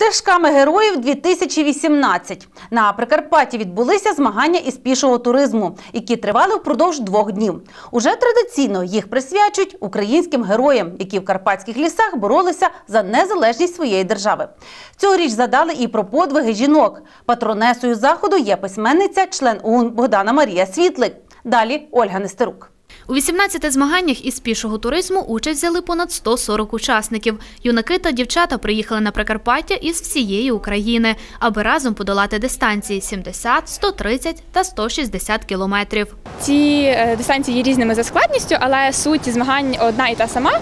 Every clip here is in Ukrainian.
Стежками героїв 2018. На Прикарпатті відбулися змагання із пішого туризму, які тривали впродовж 2 днів. Уже традиційно їх присвячують українським героям, які в карпатських лісах боролися за незалежність своєї держави. Цьогоріч задали і про подвиги жінок. Патронесою заходу є письменниця, член ОУН Богдана Марія Світлик. Далі Ольга Нестерук. У 18 змаганнях із пішого туризму участь взяли понад 140 учасників. Юнаки та дівчата приїхали на Прикарпаття із всієї України, аби разом подолати дистанції 70, 130 та 160 кілометрів. Ці дистанції є різними за складністю, але суть змагань одна і та сама.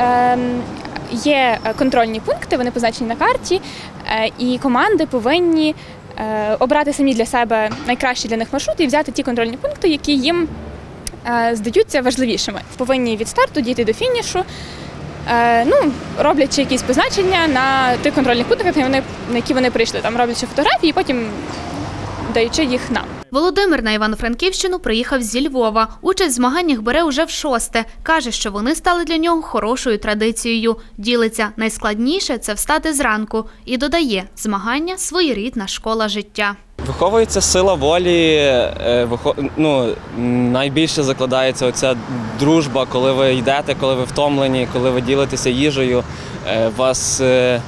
Є контрольні пункти, вони позначені на карті, і команди повинні обрати самі для себе найкращі для них маршрути і взяти ті контрольні пункти, які їм здаються важливішими. Повинні від старту дійти до фінішу, роблячи якісь позначення на тих контрольних пунктах, на які вони прийшли. Там роблячи фотографії, потім даючи їх нам. Володимир на Івано-Франківщину приїхав зі Львова. Участь в змаганнях бере уже в 6-те. Каже, що вони стали для нього хорошою традицією. Ділиться, найскладніше – це встати зранку. І додає, змагання – своєрідна школа життя. Виховується сила волі, найбільше закладається оця дружба, коли ви йдете, коли ви втомлені, коли ви ділитеся їжею, вас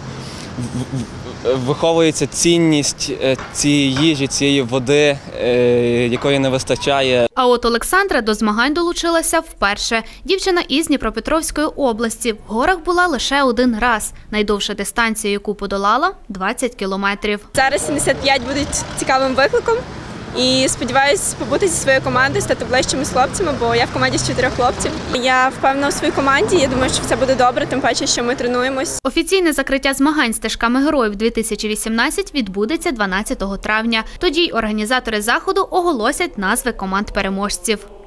виховується цінність цієї їжі, цієї води, якої не вистачає. А от Олександра до змагань долучилася вперше. Дівчина із Дніпропетровської області. В горах була лише 1 раз. Найдовша дистанція, яку подолала – 20 кілометрів. Зараз 75 будуть цікавим викликом. І сподіваюся побути зі своєю командою, стати ближчими з хлопцями, бо я в команді з 4 хлопців. Я впевнена у своїй команді, я думаю, що все буде добре, тим паче, що ми тренуємось. Офіційне закриття змагань стежками героїв 2018 відбудеться 12 травня. Тоді й організатори заходу оголосять назви команд переможців.